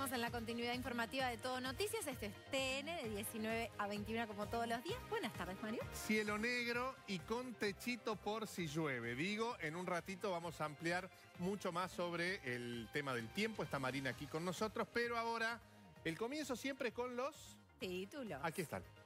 Seguimos en la continuidad informativa de Todo Noticias. Este es TN de 19 a 21 como todos los días. Buenas tardes, Mario. Cielo negro y con techito por si llueve. Digo, en un ratito vamos a ampliar mucho más sobre el tema del tiempo. Está Marina aquí con nosotros, pero ahora el comienzo siempre con los Títulos. Aquí están.